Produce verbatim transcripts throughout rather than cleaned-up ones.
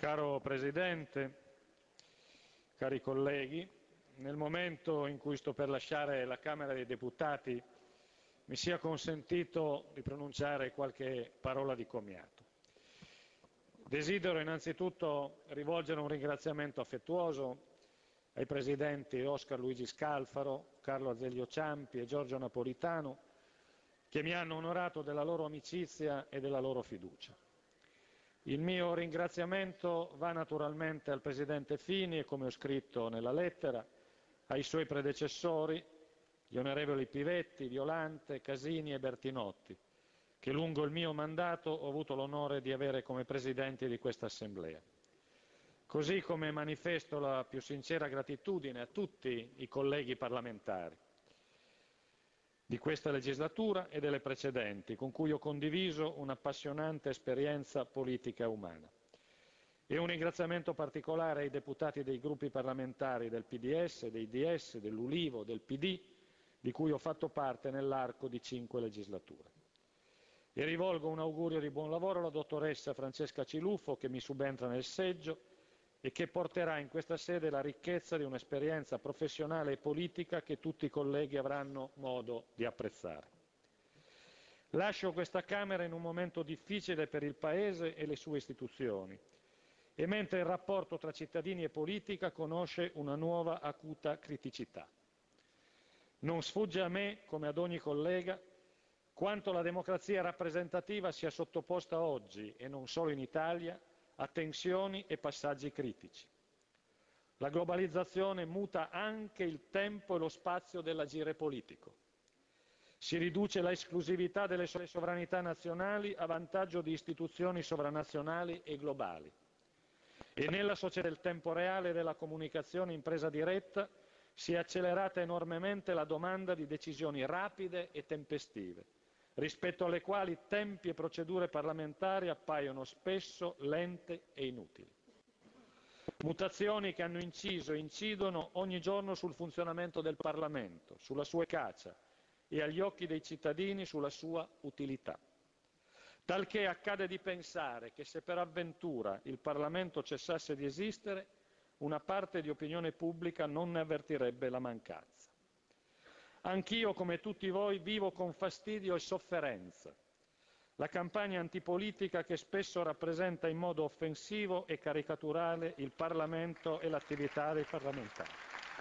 Caro Presidente, cari colleghi, nel momento in cui sto per lasciare la Camera dei Deputati mi sia consentito di pronunciare qualche parola di commiato. Desidero innanzitutto rivolgere un ringraziamento affettuoso ai Presidenti Oscar Luigi Scalfaro, Carlo Azeglio Ciampi e Giorgio Napolitano, che mi hanno onorato della loro amicizia e della loro fiducia. Il mio ringraziamento va naturalmente al Presidente Fini e, come ho scritto nella lettera, ai suoi predecessori, gli onorevoli Pivetti, Violante, Casini e Bertinotti, che lungo il mio mandato ho avuto l'onore di avere come Presidenti di questa Assemblea. Così come manifesto la più sincera gratitudine a tutti i colleghi parlamentari di questa legislatura e delle precedenti, con cui ho condiviso un'appassionante esperienza politica e umana. E un ringraziamento particolare ai deputati dei gruppi parlamentari del P D S, dei D S, dell'Ulivo, del P D, di cui ho fatto parte nell'arco di cinque legislature. E rivolgo un augurio di buon lavoro alla dottoressa Francesca Ciluffo, che mi subentra nel seggio e che porterà in questa sede la ricchezza di un'esperienza professionale e politica che tutti i colleghi avranno modo di apprezzare. Lascio questa Camera in un momento difficile per il Paese e le sue istituzioni, e mentre il rapporto tra cittadini e politica conosce una nuova acuta criticità. Non sfugge a me, come ad ogni collega, quanto la democrazia rappresentativa sia sottoposta oggi, e non solo in Italia, a tensioni e passaggi critici. La globalizzazione muta anche il tempo e lo spazio dell'agire politico. Si riduce la esclusività delle sovranità nazionali a vantaggio di istituzioni sovranazionali e globali. E nella società del tempo reale e della comunicazione in presa diretta si è accelerata enormemente la domanda di decisioni rapide e tempestive, rispetto alle quali tempi e procedure parlamentari appaiono spesso lente e inutili. Mutazioni che hanno inciso e incidono ogni giorno sul funzionamento del Parlamento, sulla sua efficacia e agli occhi dei cittadini sulla sua utilità. Talché accade di pensare che se per avventura il Parlamento cessasse di esistere, una parte di opinione pubblica non ne avvertirebbe la mancanza. Anch'io, come tutti voi, vivo con fastidio e sofferenza la campagna antipolitica che spesso rappresenta in modo offensivo e caricaturale il Parlamento e l'attività dei parlamentari.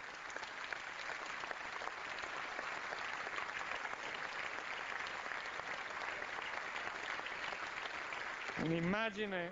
Un'immagine,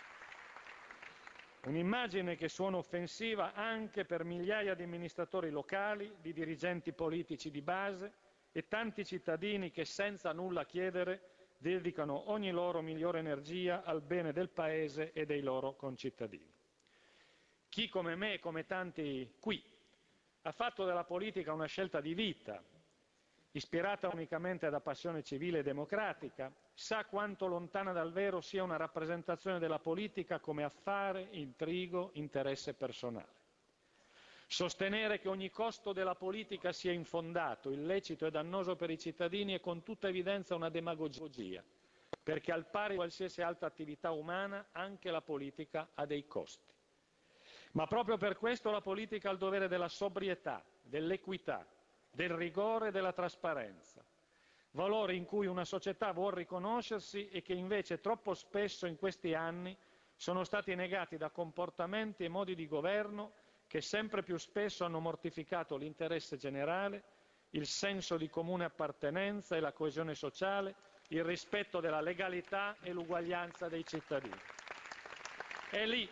un'immagine che suona offensiva anche per migliaia di amministratori locali, di dirigenti politici di base e tanti cittadini che senza nulla chiedere dedicano ogni loro migliore energia al bene del Paese e dei loro concittadini. Chi come me e come tanti qui ha fatto della politica una scelta di vita, ispirata unicamente da passione civile e democratica, sa quanto lontana dal vero sia una rappresentazione della politica come affare, intrigo, interesse personale. Sostenere che ogni costo della politica sia infondato, illecito e dannoso per i cittadini è con tutta evidenza una demagogia, perché al pari di qualsiasi altra attività umana anche la politica ha dei costi. Ma proprio per questo la politica ha il dovere della sobrietà, dell'equità, del rigore e della trasparenza, valori in cui una società vuol riconoscersi e che invece troppo spesso in questi anni sono stati negati da comportamenti e modi di governo che sempre più spesso hanno mortificato l'interesse generale, il senso di comune appartenenza e la coesione sociale, il rispetto della legalità e l'uguaglianza dei cittadini. È lì,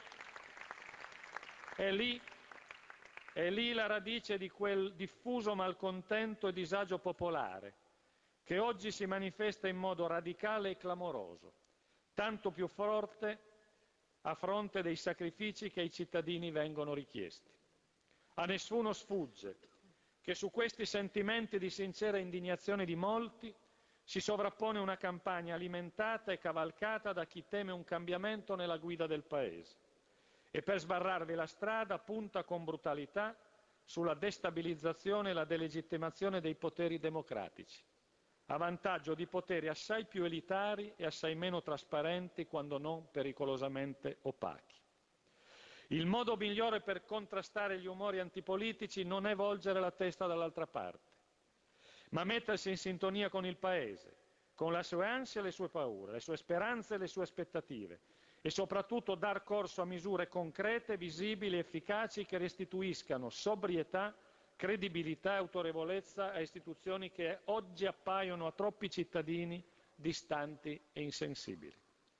è lì, è lì la radice di quel diffuso malcontento e disagio popolare che oggi si manifesta in modo radicale e clamoroso, tanto più forte a fronte dei sacrifici che ai cittadini vengono richiesti. A nessuno sfugge che su questi sentimenti di sincera indignazione di molti si sovrappone una campagna alimentata e cavalcata da chi teme un cambiamento nella guida del Paese e per sbarrarvi la strada punta con brutalità sulla destabilizzazione e la delegittimazione dei poteri democratici, a vantaggio di poteri assai più elitari e assai meno trasparenti, quando non pericolosamente opachi. Il modo migliore per contrastare gli umori antipolitici non è volgere la testa dall'altra parte, ma mettersi in sintonia con il Paese, con le sue ansie e le sue paure, le sue speranze e le sue aspettative, e soprattutto dar corso a misure concrete, visibili, efficaci che restituiscano sobrietà, credibilità e autorevolezza a istituzioni che oggi appaiono a troppi cittadini distanti e insensibili.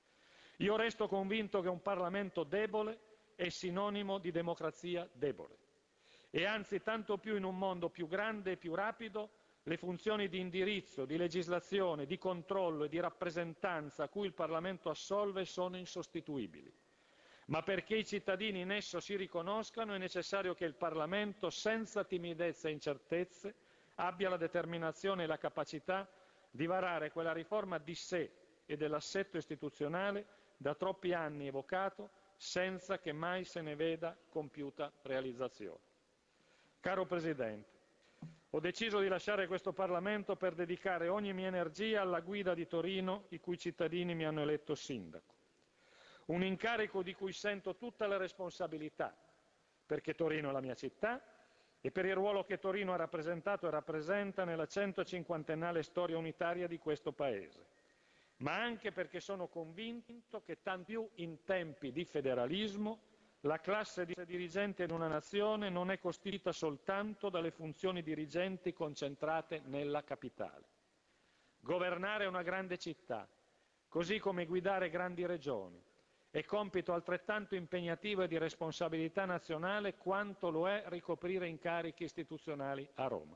Io resto convinto che un Parlamento debole è sinonimo di democrazia debole e anzi tanto più in un mondo più grande e più rapido le funzioni di indirizzo, di legislazione, di controllo e di rappresentanza a cui il Parlamento assolve sono insostituibili. Ma perché i cittadini in esso si riconoscano è necessario che il Parlamento, senza timidezze e incertezze, abbia la determinazione e la capacità di varare quella riforma di sé e dell'assetto istituzionale da troppi anni evocato senza che mai se ne veda compiuta realizzazione. Caro Presidente, ho deciso di lasciare questo Parlamento per dedicare ogni mia energia alla guida di Torino, i cui cittadini mi hanno eletto sindaco. Un incarico di cui sento tutta la responsabilità, perché Torino è la mia città e per il ruolo che Torino ha rappresentato e rappresenta nella centocinquantennale storia unitaria di questo Paese, ma anche perché sono convinto che tanto più in tempi di federalismo la classe dirigente di una nazione non è costituita soltanto dalle funzioni dirigenti concentrate nella capitale. Governare una grande città, così come guidare grandi regioni, è compito altrettanto impegnativo e di responsabilità nazionale quanto lo è ricoprire incarichi istituzionali a Roma.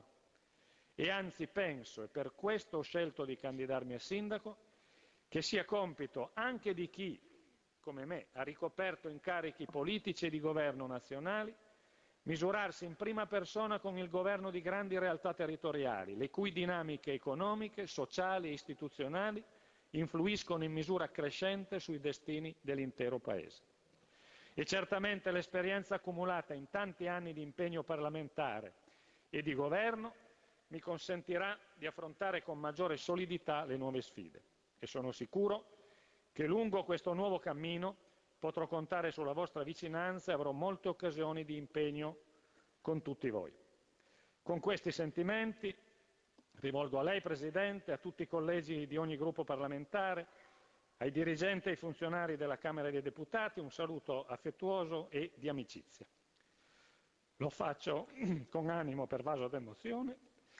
E anzi penso, e per questo ho scelto di candidarmi a sindaco, che sia compito anche di chi, come me, ha ricoperto incarichi politici e di governo nazionali, misurarsi in prima persona con il governo di grandi realtà territoriali, le cui dinamiche economiche, sociali e istituzionali influiscono in misura crescente sui destini dell'intero Paese. E certamente l'esperienza accumulata in tanti anni di impegno parlamentare e di governo mi consentirà di affrontare con maggiore solidità le nuove sfide. E sono sicuro che lungo questo nuovo cammino potrò contare sulla vostra vicinanza e avrò molte occasioni di impegno con tutti voi. Con questi sentimenti rivolgo a lei, Presidente, a tutti i collegi di ogni gruppo parlamentare, ai dirigenti e ai funzionari della Camera dei Deputati un saluto affettuoso e di amicizia. Lo faccio con animo pervaso d'emozione.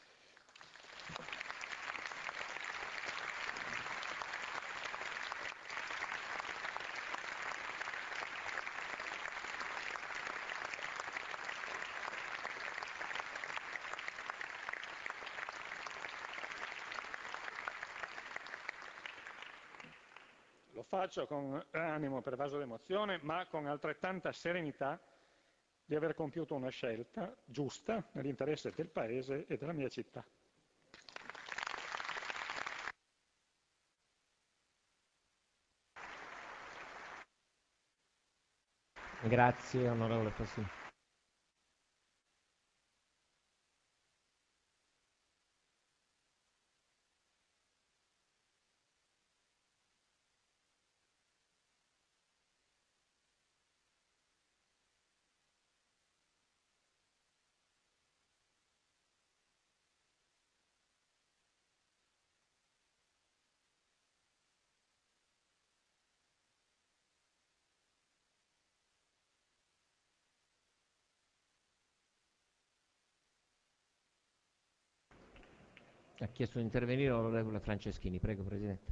Lo faccio con animo pervaso d'emozione, ma con altrettanta serenità di aver compiuto una scelta giusta nell'interesse del Paese e della mia città. Grazie, onorevole Fassino. Ha chiesto di intervenire l'onorevole Franceschini. Prego, Presidente.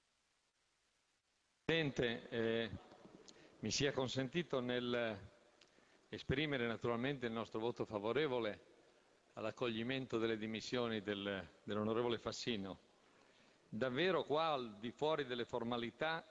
Presidente, eh, mi sia consentito nel esprimere naturalmente il nostro voto favorevole all'accoglimento delle dimissioni del, dell'onorevole Fassino. Davvero qua, al di fuori delle formalità,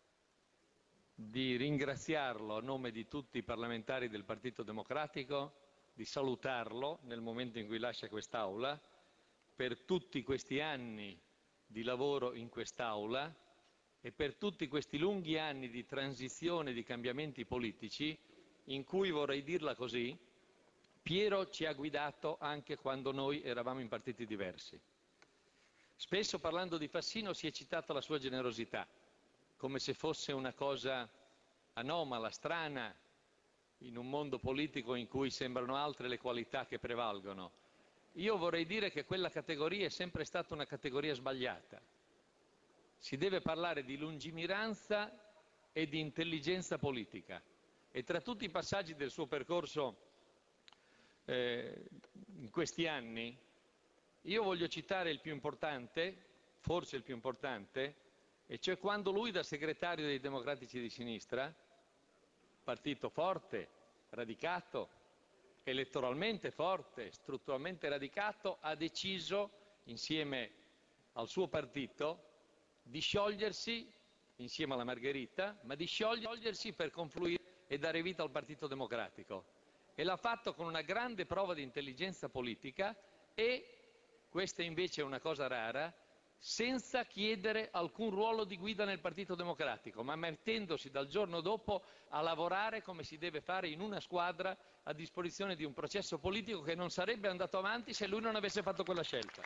di ringraziarlo a nome di tutti i parlamentari del Partito Democratico, di salutarlo nel momento in cui lascia quest'Aula, per tutti questi anni di lavoro in quest'Aula e per tutti questi lunghi anni di transizione e di cambiamenti politici in cui, vorrei dirla così, Piero ci ha guidato anche quando noi eravamo in partiti diversi. Spesso parlando di Fassino si è citata la sua generosità, come se fosse una cosa anomala, strana, in un mondo politico in cui sembrano altre le qualità che prevalgono. Io vorrei dire che quella categoria è sempre stata una categoria sbagliata. Si deve parlare di lungimiranza e di intelligenza politica. E tra tutti i passaggi del suo percorso eh, in questi anni, io voglio citare il più importante, forse il più importante, e cioè quando lui da segretario dei Democratici di Sinistra, partito forte, radicato, elettoralmente forte, strutturalmente radicato, ha deciso, insieme al suo partito, di sciogliersi, insieme alla Margherita, ma di sciogliersi per confluire e dare vita al Partito Democratico. E l'ha fatto con una grande prova di intelligenza politica e, questa invece è una cosa rara, senza chiedere alcun ruolo di guida nel Partito Democratico, ma mettendosi dal giorno dopo a lavorare come si deve fare in una squadra a disposizione di un processo politico che non sarebbe andato avanti se lui non avesse fatto quella scelta.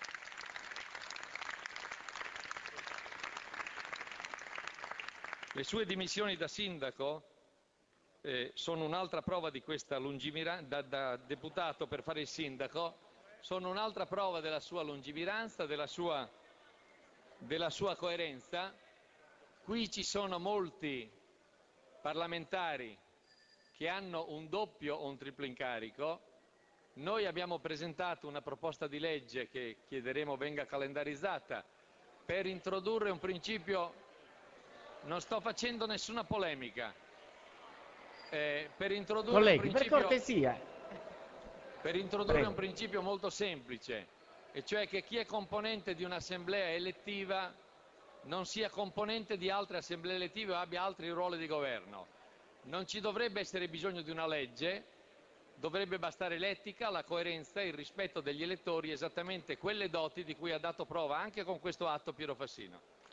Le sue dimissioni da sindaco eh, sono un'altra prova di questa lungimiranza, da, da deputato per fare il sindaco, sono un'altra prova della sua lungimiranza, della sua, della sua coerenza. Qui ci sono molti parlamentari che hanno un doppio o un triplo incarico. Noi abbiamo presentato una proposta di legge che chiederemo venga calendarizzata per introdurre un principio, non sto facendo nessuna polemica, eh, per introdurre Colleghi, un principio, per cortesia. per introdurre Prego. un principio molto semplice, e cioè che chi è componente di un'assemblea elettiva non sia componente di altre assemblee elettive o abbia altri ruoli di governo. Non ci dovrebbe essere bisogno di una legge, dovrebbe bastare l'etica, la coerenza, il rispetto degli elettori, esattamente quelle doti di cui ha dato prova anche con questo atto Piero Fassino.